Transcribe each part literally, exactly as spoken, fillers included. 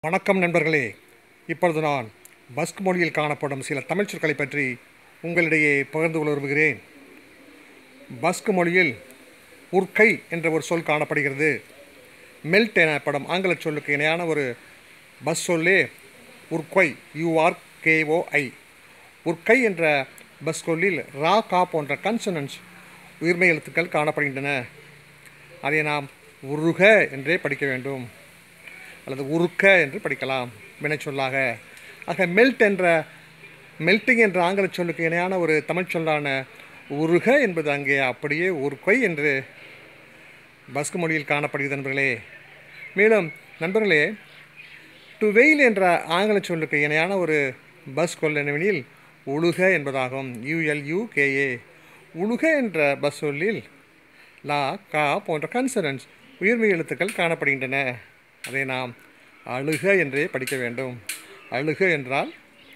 வணக்கம் நண்பர்களே. இப்பொழுது நான் பஸ்க் மொழியில் காணப்படும் சில தமிழ் சொற்களை பற்றி உங்களிடையே பகிர்ந்து கொள்ள விரும்புகிறேன். பஸ்க் மொழியில் உர்கை என்ற ஒரு சொல் காணப்படுகிறது. மெல்ட் எனப்படும் ஆங்கில சொல்லுக்கு இணையான ஒரு பஸ் சொல்லே உர்கொய், யூஆர்கேஓஐ. உர்கை என்ற பஸ் சொல்லில் ரா, கா போன்ற கன்சனன்ஸ் உயிர்மெய் எழுத்துக்கள் காணப்படுகின்றன. அதை நாம் உருக என்றே படிக்க வேண்டும், அல்லது உருக்க என்று படிக்கலாம் வினை சொல்லாக. ஆக மெல்ட் என்ற மெல்ட்டிங் என்ற ஆங்கில சொல்லுக்கு இணையான ஒரு தமிழ் சொல்லான உருக என்பது அங்கே அப்படியே உர்கொய் என்று பஸ்க் மொழியில் காணப்படுகிறது நண்பர்களே. மேலும் நண்பர்களே, டு வெயில் என்ற ஆங்கில சொல்லுக்கு இணையான ஒரு பஸ் சொல் என்னவெனில் உழுக என்பதாகும். யூஎல்யூகேஏ. உழுக என்ற பஸ் சொல்லில் லா, கா போன்ற கன்சனன்ஸ் உயிர்மெய் எழுத்துக்கள் காணப்படுகின்றன. அதை நாம் அழுக என்றே படிக்க வேண்டும். அழுக என்றால்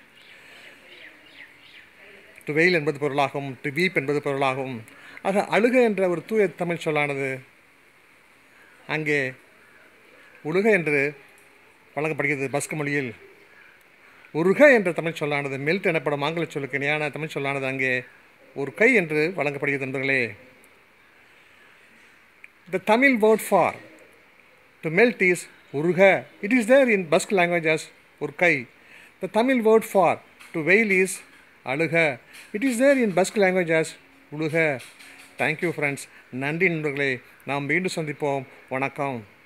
டு வெயில் என்பது பொருளாகும், டு வீப் என்பது பொருளாகும். ஆக அழுக என்ற ஒரு தூய தமிழ் சொல்லானது அங்கே உழுக என்று வழங்கப்படுகிறது பஸ்க் மொழியில். உருக என்ற தமிழ் சொல்லானது மெல்ட் எனப்படும் ஆங்கில சொல்லுக்கு இணையான தமிழ் சொல்லானது அங்கே உர்கை என்று வழங்கப்படுகிறது நண்பர்களே. The Tamil word for to melt is uruga. It is there in Basque language as urkai. The Tamil word for to veil is aluga. It is there in Basque language as uluga. Thank you friends. நன்றி நண்பர்களே. நாம் மீண்டும் சந்திப்போம். வணக்கம்.